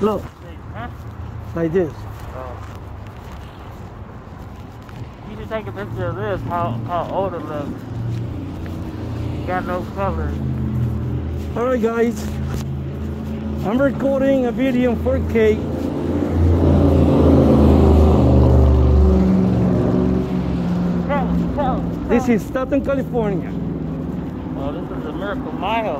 Look, Huh? like this. You should take a picture of this, how old it looks. Got no colors. Alright guys, I'm recording a video in 4K. This is Stockton, California. Oh, this is a Miracle Mile.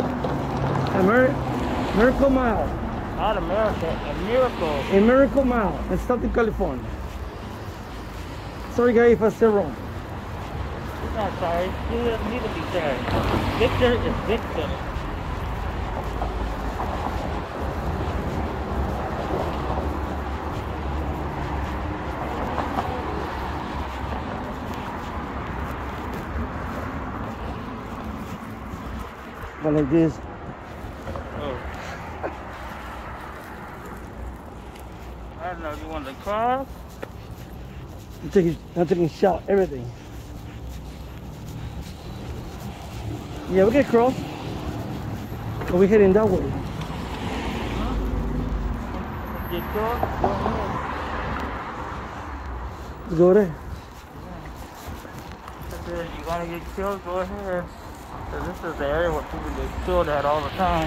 Miracle Mile. Not America, a miracle. A Miracle Mile in Stockton, California. Sorry guys if I said wrong. He's not sorry. He doesn't need to be sorry. Victor is Victor. But like this. Oh. I don't know, you want to cross? I'm taking a shot, everything. Yeah, we can cross. But we're heading that way. Get cross? Go ahead. Let's go there. If you want to get killed, go ahead. Because this is the area where people get killed at all the time.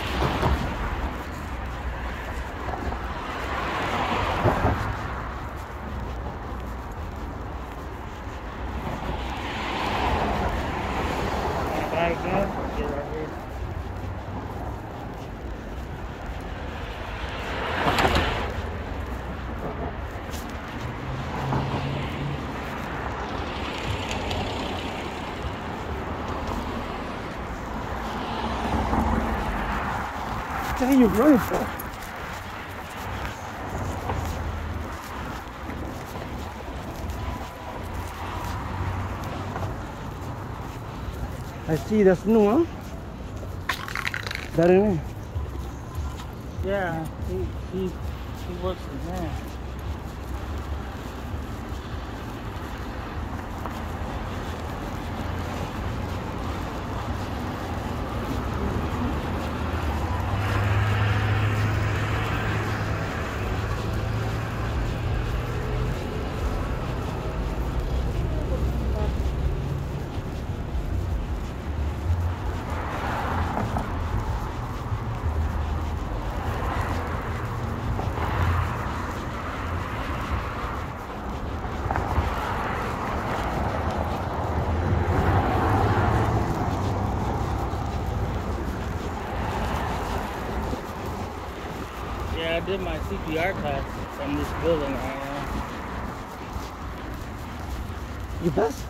Back again, get right here. What the hell are you running for? I see that's new, huh? That in it? Yeah, he works for man. Yeah, I did my CPR class from this building right now. You best?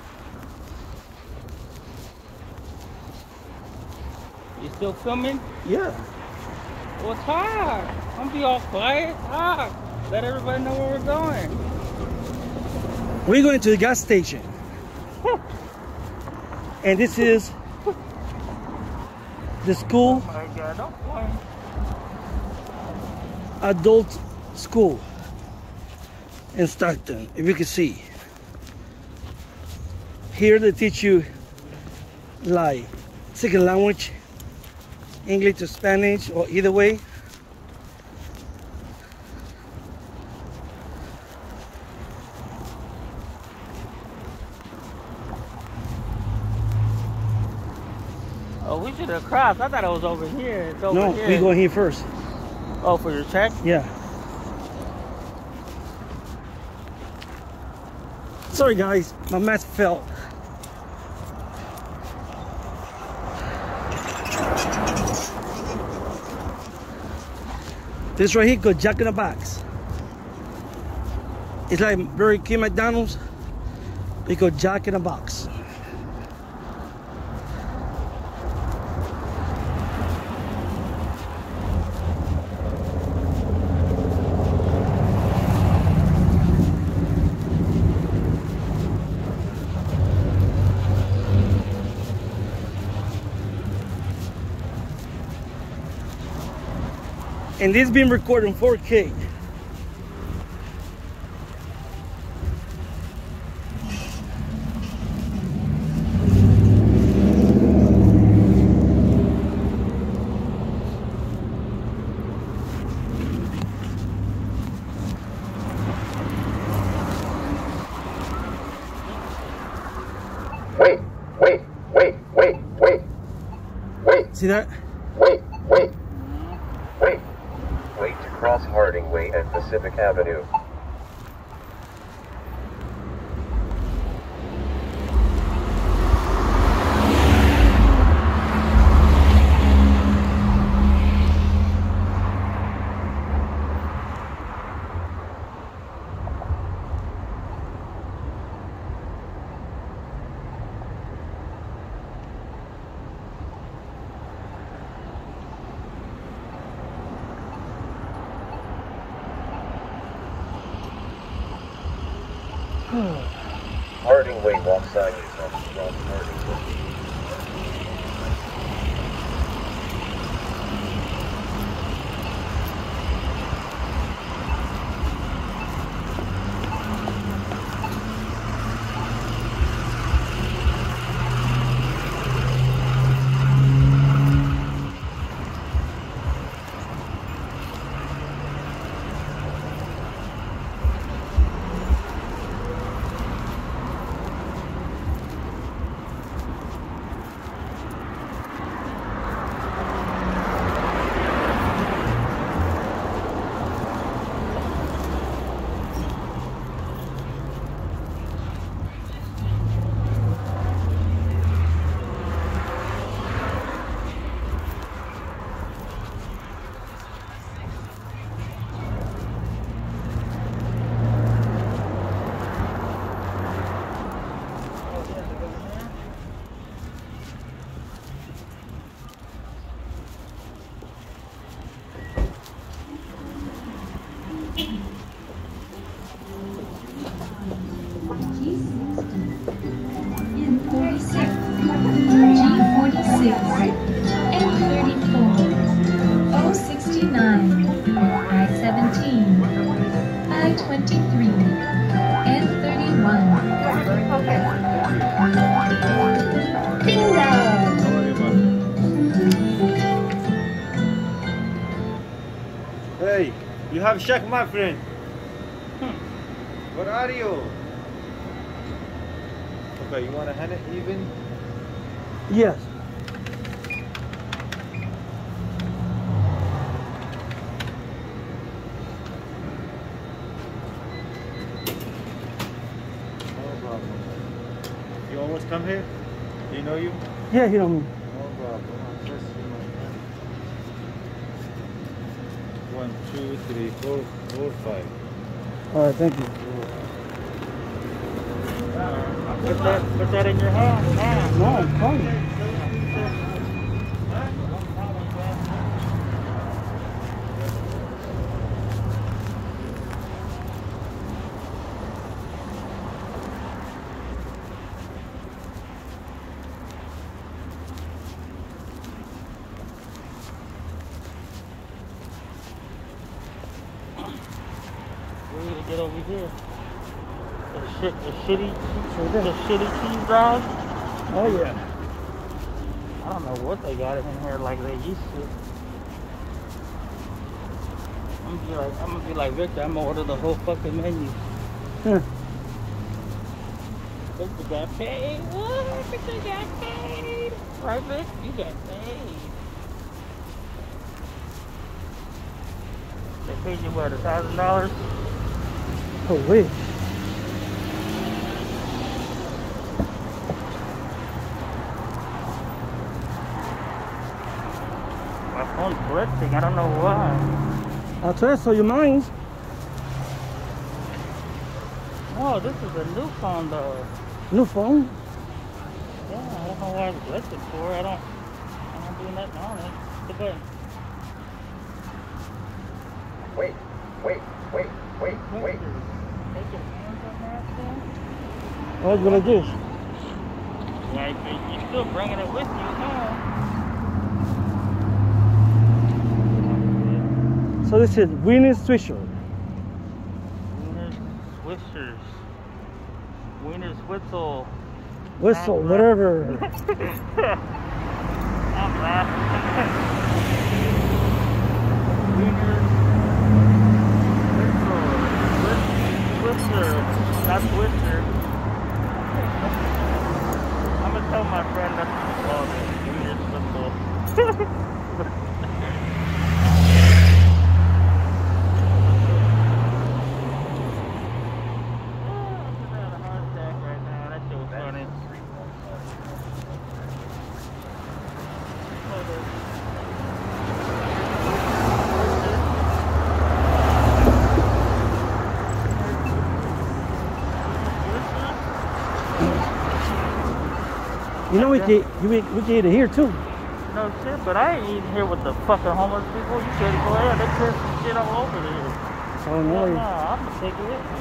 You still filming? Yeah. Well, talk. Don't be all quiet. Talk. Let everybody know where we're going. We're going to the gas station. And this is the school, Oh my God, don't point. adult school in Stockton, if you can see. Here they teach you like second language, English to Spanish, or either way. Oh, we should have crossed. I thought it was over here. It's over No, here. we go here first. Oh, for your check? Yeah. Sorry guys, my mask fell. This right here called Jack in the Box. It's like Burger King, McDonald's. They call Jack in the Box. And this is being recorded in 4K. See that? Wait. Wait to cross Harding Way and Pacific Avenue. Harding Way walk sign is on Cross Harding Way. Hey, you have shack, my friend. What are you? Okay, you want to hand it even? Yes. No problem. You always come here? Do you know you? Yeah, he don't. No problem. I'll trust you, my friend. 1, 2, 3, 4, 4, 5. All right, thank you. Put that in your hand now. No, I'm fine. We need to get over here. The shitty cheese dog. Oh yeah. I don't know what they got in here like they used to. I'm gonna be like Victor. I'm gonna order the whole fucking menu. Huh. Victor got paid. What? Victor got paid. Right, Vic? You got paid. They paid you what, $1,000? Oh wait. My phone's blitzing. I don't know why. I'll tell you, so your mind's. Oh, this is a new phone though. New phone? Yeah, I don't know why it's blitzing for. I don't do nothing on it. The button. Wait. Take your hands on that thing. What's gonna do? Yeah, you're still bringing it with you now. So this is Wiener Swisher. Wiener Swishers. Wiener Switzel. Whistle, whatever. I'm laughing. Wiener Switzer. Not Twister. I'm gonna tell my friend that's what it's called. Wiener Switzel. You know we can eat it here too. No shit, but I ain't eating here with the fucking homeless people. You could go ahead, they put some shit all over there. Oh no. No, I'm gonna take it with me.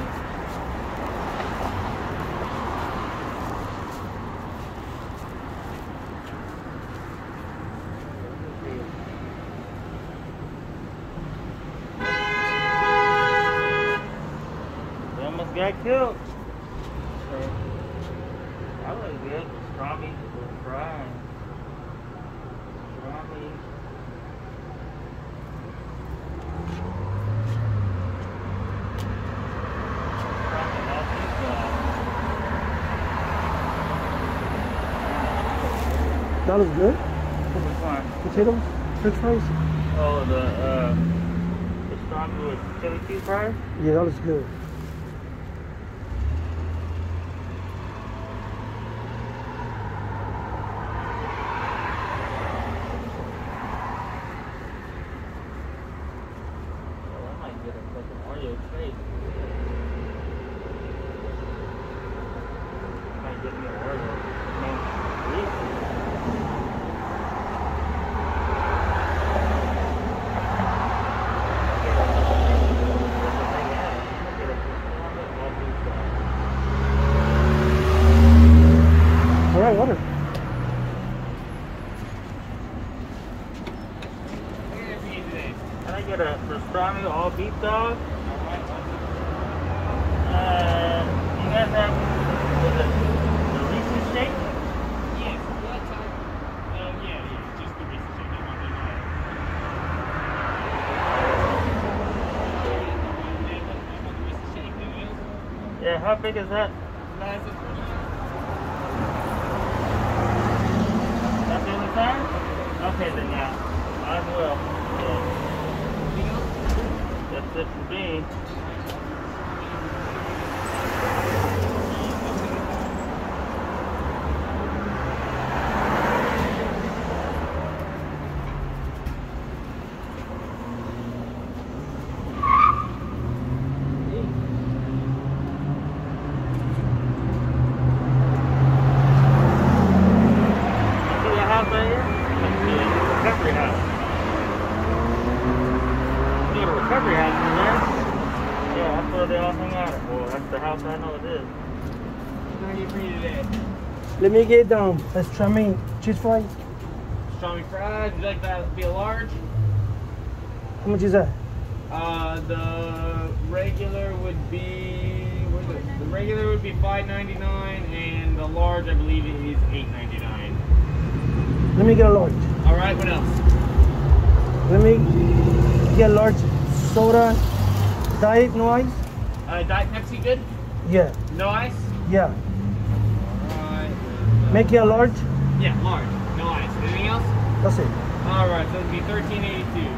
They almost got killed. I was good. Pastrami was fried. Pastrami. That was good. Which one? Potatoes, French fries. Oh, the pastrami with chili cheese fries? Yeah, that was good. I might get a fucking Oreo cake. I might get me an Oreo. No, Reese's. All right, water. Can I get a pastrami all beef dog? You guys have the Reese's shake? Yes, what type? Yeah, just the Reese's shake. Yeah, how big is that? That's the only time? Okay, then yeah. Might as well. Yeah. That's it for me. Recovery house in there. Yeah, that's where they all hang out at. Well, that's the house I know it is. What can I get for you today? Let me get pastrami cheese fries. Pastrami fries. Would you like that to be a large? How much is that? The regular would be the regular would be $5.99, and the large I believe is $8.99. Let me get a large. All right. What else? Let me get a large soda, diet, no ice. Diet Pepsi, good? Yeah, No ice? yeah. Alright. Make it a large. Yeah, large. No ice. Anything else? That's it. Alright, so it'd be $13.82.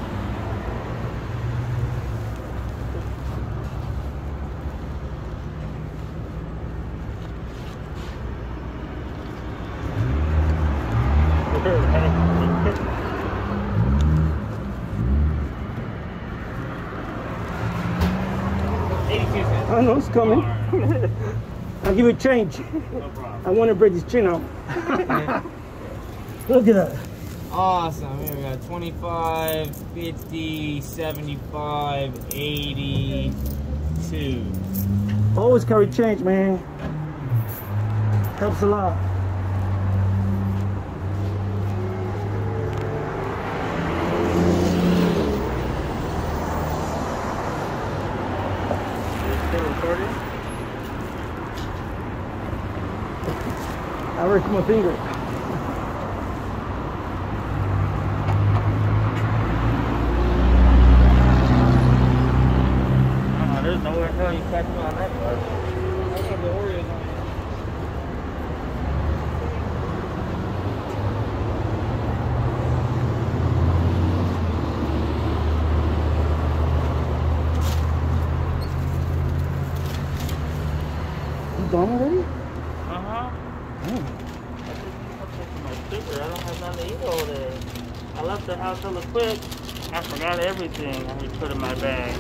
I know it's coming. Alright. I'll give you change. No problem. I want to break this chin out. Look at that. Awesome. Here we got 25, 50, 75, 82. Always carry change, man. Helps a lot. I worked my finger. There's nowhere in hell you catch me on that bus. I have the Oreos on it. I left the house hella quick. I forgot everything I had put in my bag.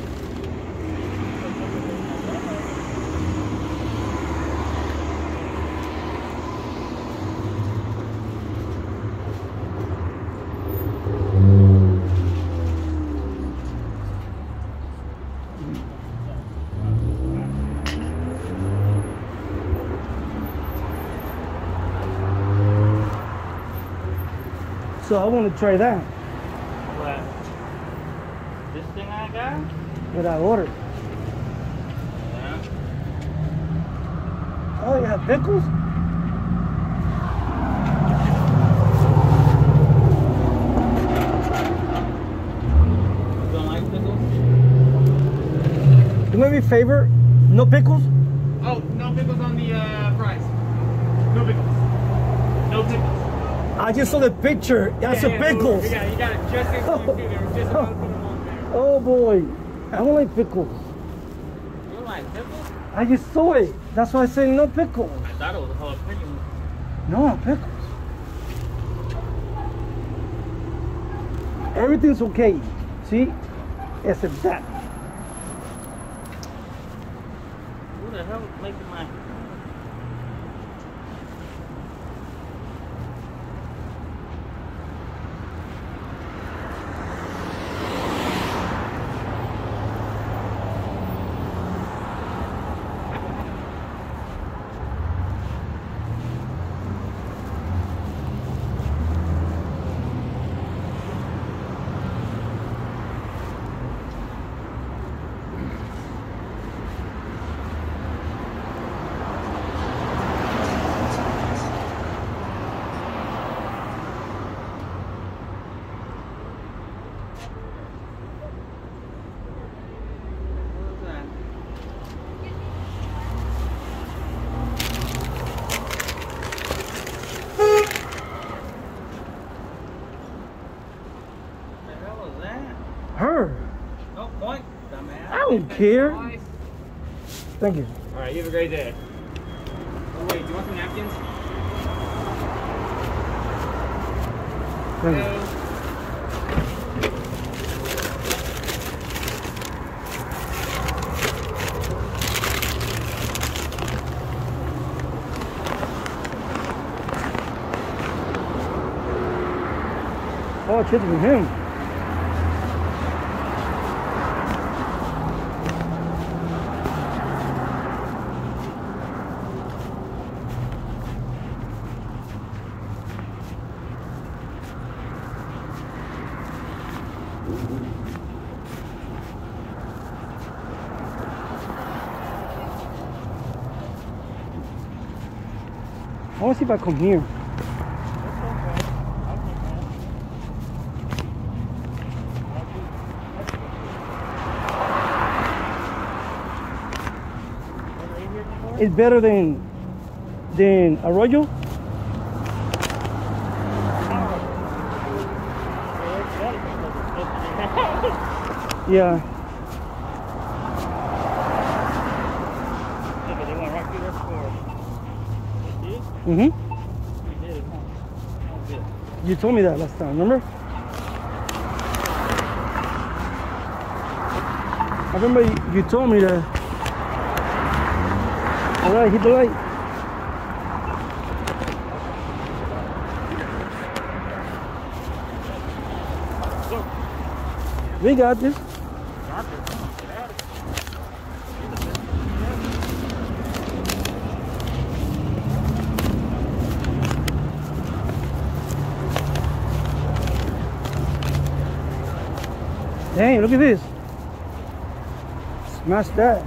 So I want to try that. What? This thing I got? What I ordered. Yeah. Oh, you have pickles? You don't like pickles? Do me a favor, no pickles? Oh, no pickles on the fries. No pickles. No pickles. I just saw the picture. That's a pickles. You got it just in time too. They were just about to put them on there. Oh boy, I don't like pickles. You like pickles? I just saw it. That's why I said no pickles. I thought it was a jalapeno. No pickles. Everything's okay. See? Except that. Who the hell is making my... Her. No point, dumbass. I don't care. Twice. Thank you. All right, you have a great day. Oh wait, do you want some napkins? Thank you. Hello. Oh, it's from him. I want to see if I come here. It's better than Arroyo. Yeah. Mm-hmm. You told me that last time, remember? I remember you told me that. All right, hit the light. We got this. Dang, look at this. Smash that.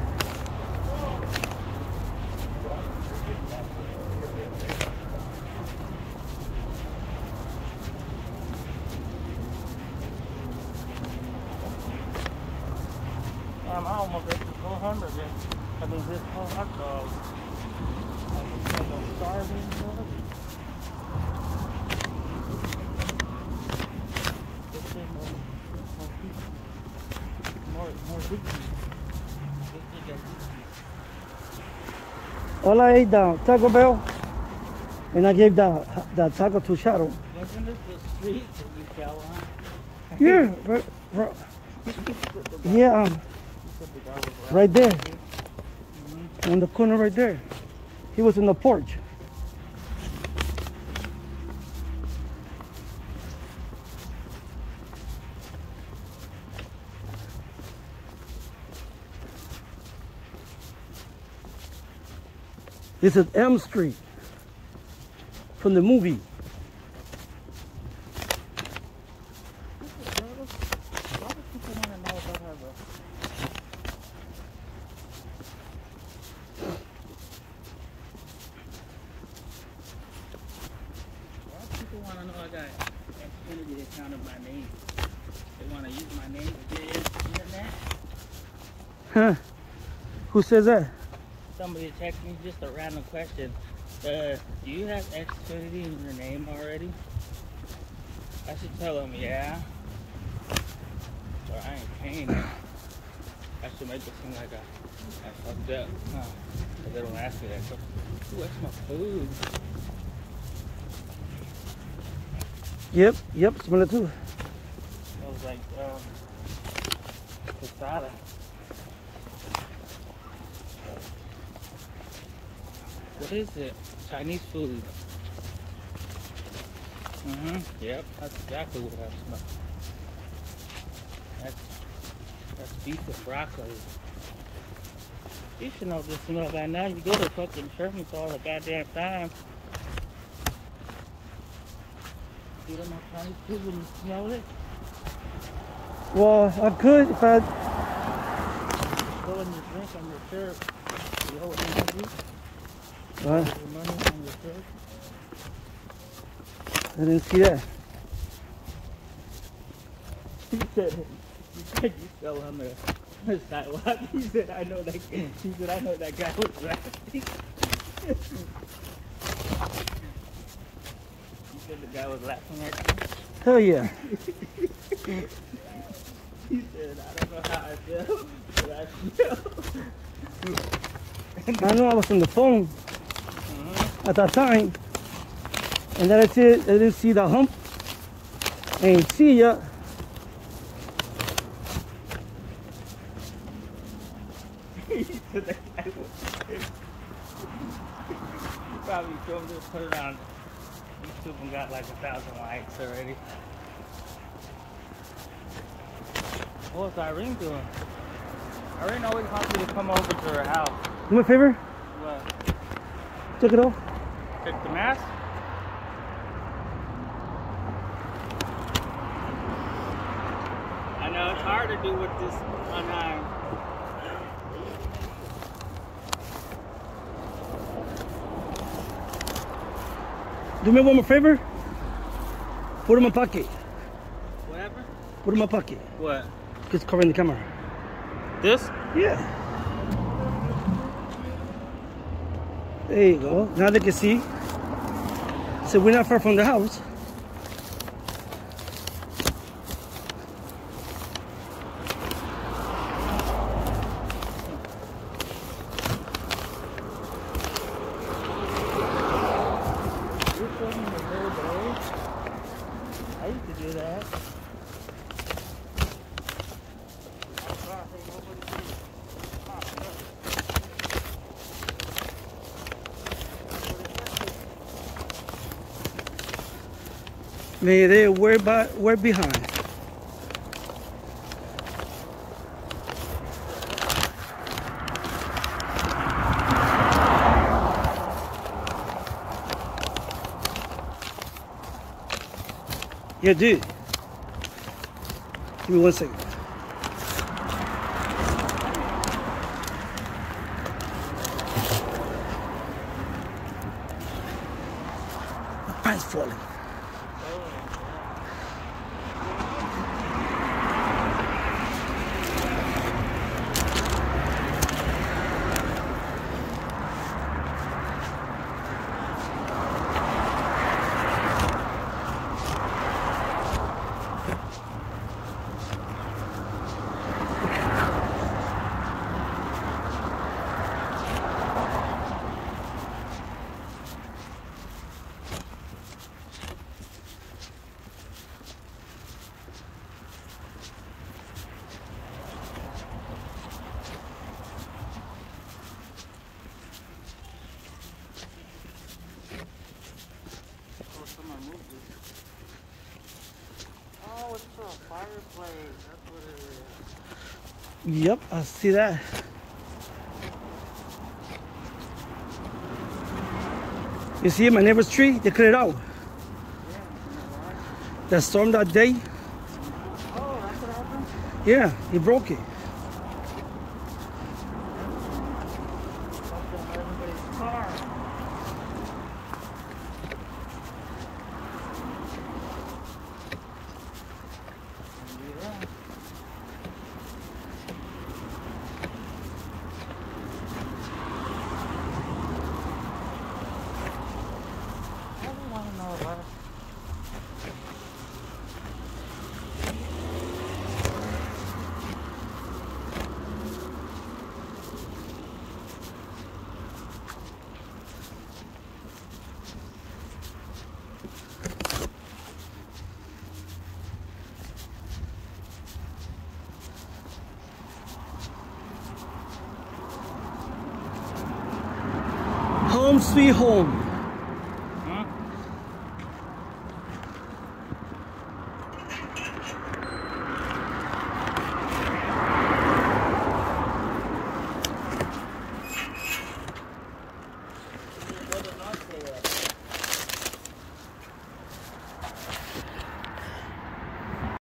I almost ate the whole hamburger. I mean, this whole hot dog. I'm starving. All I ate the Taco Bell, and I gave the taco to Shadow. Wasn't it the street that you Shell, huh? Yeah, yeah, right there. On the corner right there. He was in the porch. This is Elm Street from the movie. People want to know I got Xfinity account of my name. They want to use my name to get internet. Huh? Who says that? Somebody texted me just a random question. Do you have Xfinity in your name already? I should tell them, yeah. Or I ain't paying it. I should make it seem like I fucked up. Huh? But they don't ask me that. So, ooh, that's my food. Yep, smell it too. It was like, casada. What is it? Chinese food. Yep, that's exactly what I smell. That's beef with broccoli. You should know this smell by now. You go to fucking Sherman's all the goddamn time. You don't know Chinese food when you smell it? Well, I could if I. Go in your drink on your shirt. You know what you do? What? Your money on your shirt. I didn't see that. You said you fell on the sidewalk. He said, I know that guy was laughing. You said the guy was laughing at you? Hell yeah. He said, I don't know how I feel, but I feel. I know I was on the phone at that time, and then I didn't see the hump. I ain't see ya. He said that guy was He probably filmed it, put it on YouTube and got like 1,000 likes already. What's Irene doing? Irene always wants me to come over to her house. Do me a favor? What? Check it off. Check the mask? I know it's hard to do with this unarmed. Do me one more favor? Put it in my pocket. Whatever? Put it in my pocket. What? It's covering the camera. This? Yeah. There you go. Now they can see. So we're not far from the house. You're filming the whole day? I used to do that. Mayday, we're behind. Yeah, dude. Give me 1 second. My pants falling. it's a fireplace. That's what it is. Yep, I see that. You see my neighbor's tree? They cut it out. Yeah. That storm that day. Oh, that's what happened? Yeah, he broke it. Fucked up everybody's car. Yeah. I don't want to know about it. Home sweet home.